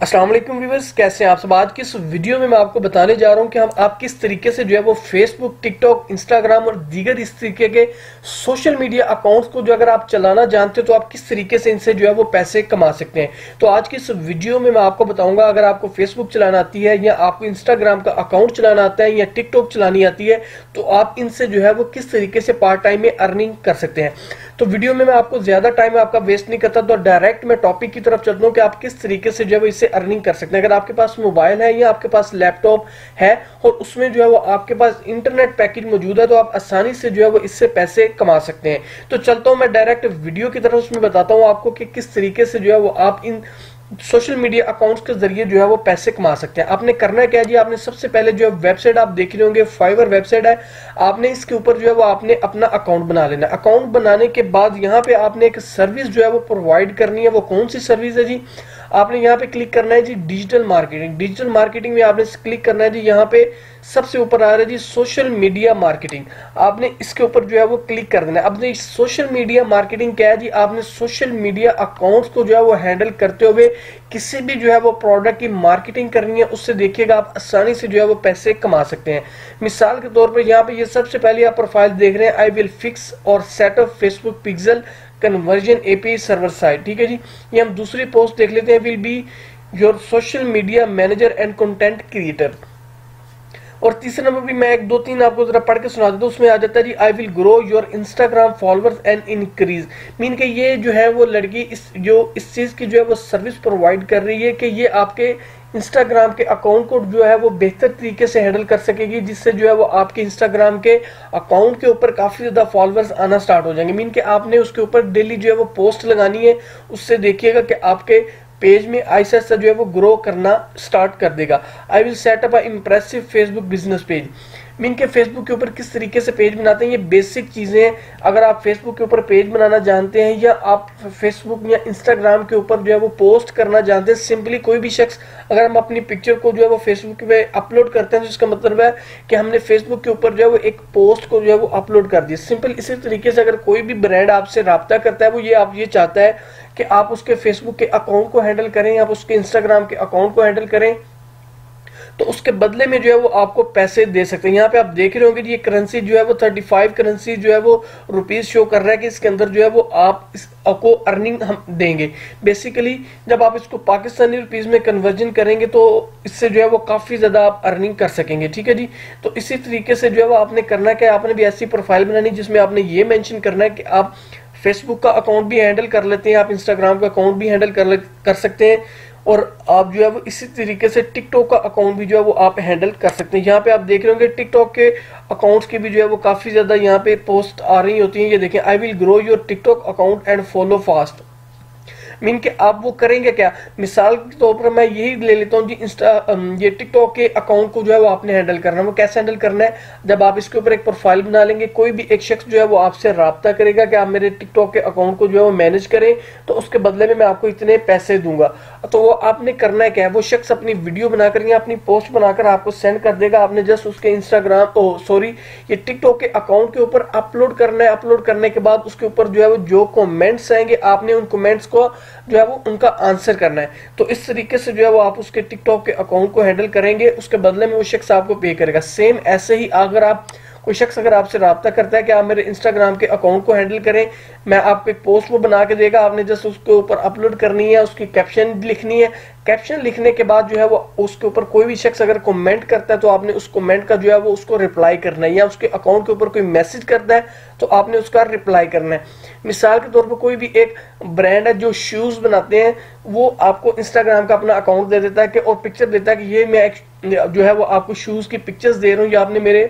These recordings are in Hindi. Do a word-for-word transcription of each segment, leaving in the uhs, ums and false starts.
अस्सलाम वालेकुम व्यूअर्स, कैसे हैं आप सब। आज की इस वीडियो में मैं आपको बताने जा रहा हूं कि हम आप किस तरीके से जो है वो फेसबुक, टिकटॉक, इंस्टाग्राम और दीगर इस तरीके के सोशल मीडिया अकाउंट्स को जो अगर आप चलाना जानते हो तो आप किस तरीके से इनसे जो है वो पैसे कमा सकते हैं। तो आज की इस वीडियो में मैं आपको बताऊंगा, अगर आपको फेसबुक चलाना आती है या आपको इंस्टाग्राम का अकाउंट चलाना आता है या टिकटॉक चलानी आती है तो आप इनसे जो है वो किस तरीके से पार्ट टाइम में अर्निंग कर सकते हैं। तो वीडियो में मैं आपको ज्यादा टाइम आपका वेस्ट नहीं करता, तो डायरेक्ट मैं टॉपिक की तरफ चलता हूं कि आप किस तरीके से जो है इससे अर्निंग कर सकते हैं। अगर आपके पास मोबाइल है या आपके पास लैपटॉप है और उसमें जो है वो आपके पास इंटरनेट पैकेज मौजूद है तो आप आसानी से जो है वो इससे पैसे कमा सकते हैं। तो चलता हूं मैं डायरेक्ट वीडियो की तरफ, उसमें बताता हूं आपको कि किस तरीके से जो है वो आप इन सोशल मीडिया अकाउंट्स के जरिए जो है वो पैसे कमा सकते हैं। आपने करना क्या है जी, आपने सबसे पहले जो है वेबसाइट आप देख रहे होंगे, फाइवर वेबसाइट है। आपने इसके ऊपर जो है वो आपने अपना अकाउंट बना लेना। अकाउंट बनाने के बाद यहाँ पे आपने एक सर्विस जो है वो प्रोवाइड करनी है। वो कौन सी सर्विस है जी, आपने यहाँ पे क्लिक करना है जी डिजिटल मार्केटिंग। डिजिटल मार्केटिंग में आपने क्लिक करना है जी, यहाँ पे सबसे ऊपर आ रहा है जी सोशल मीडिया मार्केटिंग। आपने इसके ऊपर जो है वो क्लिक कर देना है। अब सोशल मीडिया मार्केटिंग क्या है जी, आपने सोशल मीडिया अकाउंट्स को जो है वो हैंडल करते हुए किसी भी जो है वो प्रोडक्ट की मार्केटिंग करनी है, उससे देखिएगा आप आसानी से जो है वो पैसे कमा सकते हैं। मिसाल के तौर पर यहाँ पे ये सबसे पहले आप प्रोफाइल देख रहे हैं, आई विल फिक्स और setup Facebook pixel conversion API server site. ठीक है जी, ये हम दूसरी पोस्ट देख लेते हैं, will be your social media manager and content creator. और तीसरे नंबर भी मैं एक दो तीन आपको जरा पढ़ के सुना देता हूँ। उसमें आ जाता है जी I will grow your Instagram followers and increase. Mean के ये जो है वो लड़की इस जो इस चीज की जो है वो सर्विस प्रोवाइड कर रही है कि ये आपके इंस्टाग्राम के अकाउंट को जो है वो बेहतर तरीके से हैंडल कर सकेगी, जिससे जो है वो आपके इंस्टाग्राम के अकाउंट के ऊपर काफी ज्यादा फॉलोअर्स आना स्टार्ट हो जाएंगे। मीन के आपने उसके ऊपर डेली जो है वो पोस्ट लगानी है, उससे देखिएगा कि आपके पेज में ऐसा ऐसा जो है वो ग्रो करना स्टार्ट कर देगा। I will set up a impressive Facebook business page. Mean के फेसबुक के ऊपर किस तरीके से पेज बनाते हैं, ये बेसिक चीजें हैं। अगर आप फेसबुक के ऊपर पेज बनाना जानते हैं या आप फेसबुक या इंस्टाग्राम के ऊपर जो है वो पोस्ट करना जानते हैं, सिंपली कोई भी शख्स अगर हम अपनी पिक्चर को जो है वो फेसबुक पे अपलोड करते हैं तो इसका मतलब है कि हमने फेसबुक के ऊपर जो है वो एक पोस्ट को जो है वो अपलोड कर दिया। सिंपल इसी तरीके से अगर कोई भी ब्रांड आपसे राब्ता करता है, वो ये आप ये चाहता है कि आप उसके फेसबुक के अकाउंट को हैंडल करें, आप उसके इंस्टाग्राम के अकाउंट को हैंडल करें, तो उसके बदले में जो है वो आपको पैसे दे सकते हैं। यहाँ पे आप देख रहे होंगे ये करेंसी जो है वो पैंतीस करेंसी जो है वो रुपीस शो कर रहा है कि इसके अंदर जो है वो आप इसको अर्निंग हम देंगे। बेसिकली जब आप इसको पाकिस्तानी रुपीस में कन्वर्जन करेंगे तो इससे जो है वो काफी ज्यादा आप अर्निंग कर सकेंगे। ठीक है जी, तो इसी तरीके से जो है वो आपने करना क्या, आपने भी ऐसी प्रोफाइल बनानी जिसमें आपने ये मेंशन करना है कि आप फेसबुक का अकाउंट भी हैंडल कर लेते हैं, आप इंस्टाग्राम का अकाउंट भी हैंडल कर कर सकते हैं और आप जो है वो इसी तरीके से टिकटॉक का अकाउंट भी जो है वो आप हैंडल कर सकते हैं। यहाँ पे आप देख रहे होंगे टिकटॉक के अकाउंट्स की भी जो है वो काफी ज्यादा यहाँ पे पोस्ट आ रही होती हैं। ये देखें, I will grow your TikTok account and follow fast. Mean के आप वो करेंगे क्या, मिसाल के तौर पर मैं यही ले लेता हूँ जी, इंस्टा ये टिकटॉक के अकाउंट को जो है वो आपने हैंडल करना है। वो कैसे हैंडल करना है, जब आप इसके ऊपर एक प्रोफाइल बना लेंगे, कोई भी एक शख्स जो है वो आपसे राब्ता करेगा कि आप मेरे टिकटॉक के अकाउंट को जो है वो मैनेज करें तो उसके बदले में मैं आपको इतने पैसे दूंगा। तो वो आपने करना है क्या है, वो शख्स अपनी वीडियो बनाकर या अपनी पोस्ट बनाकर आपको सेंड कर देगा। आपने जस्ट उसके इंस्टाग्राम ओ सॉरी ये टिकटॉक के अकाउंट के ऊपर अपलोड करना है। अपलोड करने के बाद उसके ऊपर जो है वो जो कमेंट्स आएंगे आपने उन कमेंट्स को जो है वो उनका आंसर करना है। तो इस तरीके से जो है वो आप उसके टिकटॉक के अकाउंट को हैंडल करेंगे, उसके बदले में वो शख्स आपको पे करेगा। सेम ऐसे ही अगर आप कोई शख्स अगर आपसे राब्ता करता है कि आप मेरे इंस्टाग्राम के अकाउंट को हैंडल करें, मैं आपको एक पोस्ट वो बना के देगा, आपने जस्ट उसके ऊपर अपलोड करनी है, उसकी कैप्शन लिखनी है। कैप्शन लिखने के बाद जो है वो उसके ऊपर कोई भी शख्स अगर कमेंट करता है तो आपने उस कमेंट का जो है वो उसको रिप्लाई करना है, या उसके अकाउंट के ऊपर कोई मैसेज करता है तो आपने उसका रिप्लाई करना है। मिसाल के तौर पर कोई भी एक ब्रांड है जो शूज बनाते हैं, वो आपको इंस्टाग्राम का अपना अकाउंट दे देता है कि और पिक्चर देता है कि ये मैं जो है वो आपको शूज की पिक्चर्स दे रहा हूँ, या आपने मेरे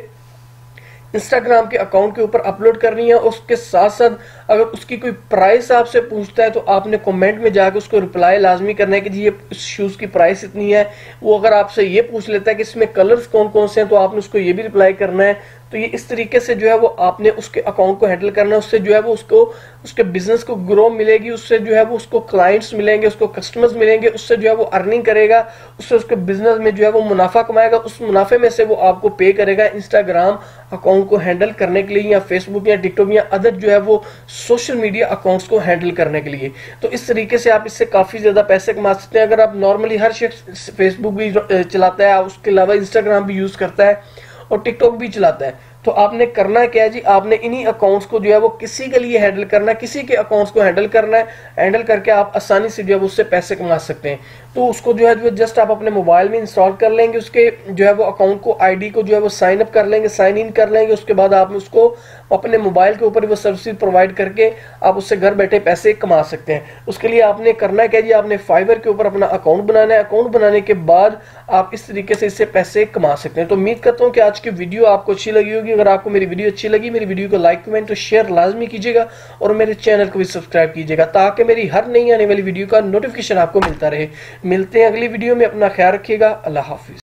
इंस्टाग्राम के अकाउंट के ऊपर अपलोड करनी है। उसके साथ साथ अगर उसकी कोई प्राइस आपसे पूछता है तो आपने कमेंट में जाकर उसको रिप्लाई लाजमी करना है कि जी ये शूज की प्राइस इतनी है। वो अगर आपसे ये पूछ लेता है कि इसमें कलर्स कौन कौन से हैं तो आपने उसको ये भी रिप्लाई करना है। तो तो ये इस तरीके से जो है वो आपने उसके अकाउंट को हैंडल करना है। उससे जो है वो उसको उसके बिजनेस को ग्रो मिलेगी, उससे जो है वो उसको क्लाइंट्स मिलेंगे, उसको कस्टमर्स मिलेंगे, उससे जो है वो अर्निंग करेगा, उससे उसके बिजनेस में जो है वो मुनाफा कमाएगा, उस मुनाफे में से वो आपको पे करेगा इंस्टाग्राम अकाउंट को हैंडल करने के लिए, या फेसबुक या टिकटॉक या अदर जो है वो सोशल मीडिया अकाउंट्स को हैंडल करने के लिए। तो इस तरीके से आप इससे काफी ज्यादा पैसे कमा सकते हैं। अगर आप नॉर्मली, हर शख्स फेसबुक भी चलाता है, उसके अलावा इंस्टाग्राम भी यूज करता है और टिकटॉक भी चलाता है, तो आपने करना क्या है जी, आपने इन्हीं अकाउंट्स को जो है वो किसी के लिए हैंडल करना है, किसी के अकाउंट्स को हैंडल करना है। हैंडल करके आप आसानी से जो है उससे पैसे कमा सकते हैं। तो उसको जो है जो जस्ट आप अपने मोबाइल में इंस्टॉल कर लेंगे, उसके जो है वो अकाउंट को, आईडी को जो है वो साइन अप कर लेंगे, साइन इन कर लेंगे। उसके बाद आप उसको अपने मोबाइल के ऊपर वो सर्विस प्रोवाइड करके आप उससे घर बैठे पैसे कमा सकते हैं। उसके लिए आपने करना क्या जी, आपने फाइवर के ऊपर अपना अकाउंट बनाना है। अकाउंट बनाने के बाद आप इस तरीके से इससे पैसे कमा सकते हैं। तो उम्मीद करता हूं कि आज की वीडियो आपको अच्छी लगी होगी। अगर आपको मेरी वीडियो अच्छी लगी, मेरी वीडियो को लाइक, कमेंट और शेयर लाजमी कीजिएगा और मेरे चैनल को भी सब्सक्राइब कीजिएगा, ताकि मेरी हर नई आने वाली वीडियो का नोटिफिकेशन आपको मिलता रहे। मिलते हैं अगली वीडियो में, अपना ख्याल रखिएगा। अल्लाह हाफिज।